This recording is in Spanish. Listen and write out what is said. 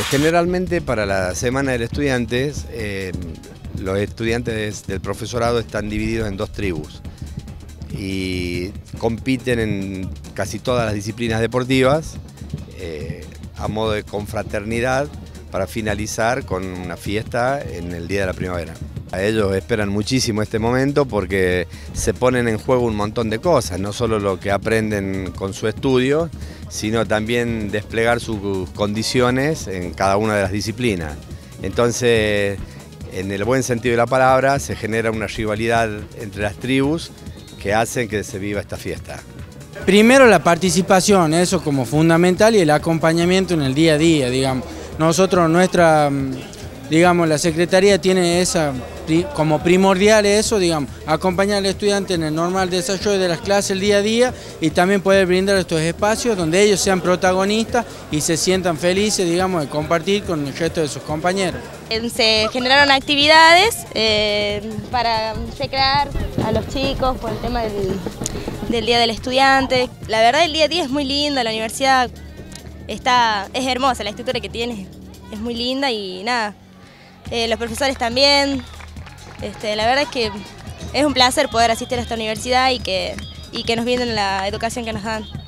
Generalmente para la Semana del Estudiante, los estudiantes del profesorado están divididos en dos tribus y compiten en casi todas las disciplinas deportivas a modo de confraternidad para finalizar con una fiesta en el Día de la Primavera. A ellos esperan muchísimo este momento porque se ponen en juego un montón de cosas, no solo lo que aprenden con su estudio, sino también desplegar sus condiciones en cada una de las disciplinas. Entonces, en el buen sentido de la palabra, se genera una rivalidad entre las tribus que hacen que se viva esta fiesta. Primero la participación, eso como fundamental, y el acompañamiento en el día a día, digamos. Nosotros, la Secretaría tiene esa como primordial eso, digamos, acompañar al estudiante en el normal desarrollo de las clases el día a día y también poder brindar estos espacios donde ellos sean protagonistas y se sientan felices, digamos, de compartir con el resto de sus compañeros. Se generaron actividades para recrear a los chicos por el tema del Día del Estudiante. La verdad el día a día es muy lindo, la universidad es hermosa, la estructura que tiene es muy linda y nada, los profesores también. La verdad es que es un placer poder asistir a esta universidad y que nos brinden la educación que nos dan.